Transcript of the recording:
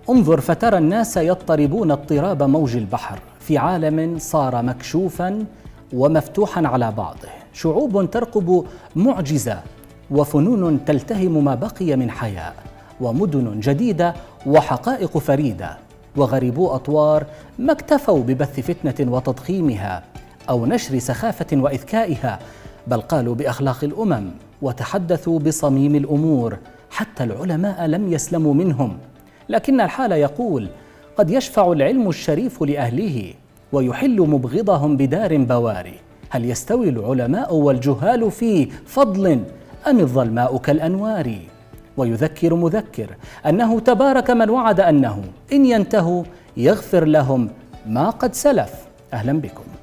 انظر فترى الناس يضطربون اضطراب موج البحر في عالم صار مكشوفا ومفتوحا على بعضه، شعوب ترقب معجزة وفنون تلتهم ما بقي من حياة، ومدن جديدة وحقائق فريدة، وغريبو أطوار ما اكتفوا ببث فتنة وتضخيمها أو نشر سخافة وإذكائها، بل قالوا بأخلاق الأمم وتحدثوا بصميم الأمور، حتى العلماء لم يسلموا منهم. لكن الحال يقول: قد يشفع العلم الشريف لأهله ويحل مبغضهم بدار بواري. هل يستوي العلماء والجهال في فضل أم الظلماء كالأنوار؟ ويذكر مذكر أنه تبارك من وعد أنه إن ينتهوا يغفر لهم ما قد سلف. أهلا بكم.